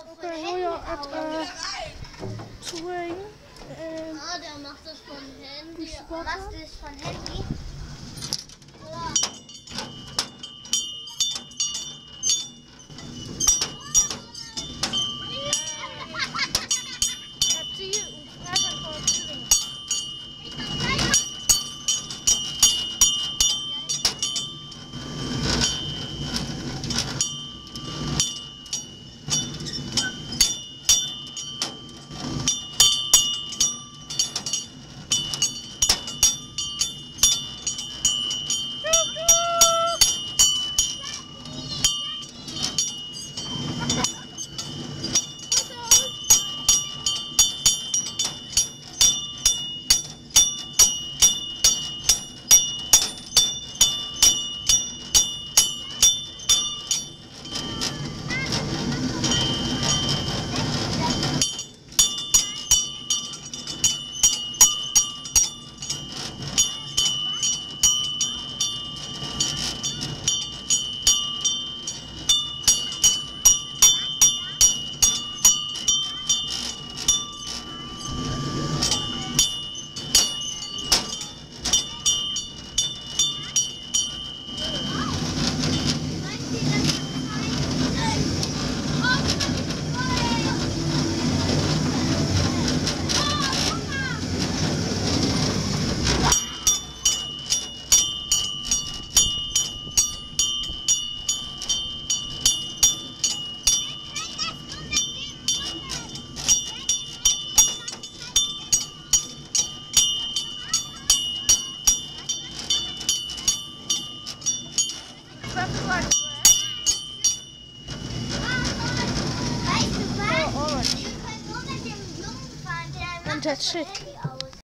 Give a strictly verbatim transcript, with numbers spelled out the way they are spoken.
Okay, Julia hat äh, Touring. Äh, Ah, der macht das von Handy. Sportler. Machst du das von Handy? Ja. Ziel und Freitag vor Thüringen. Weißt du was? Wir können nur mit dem Jungen fahren, der macht das das von schick. Handy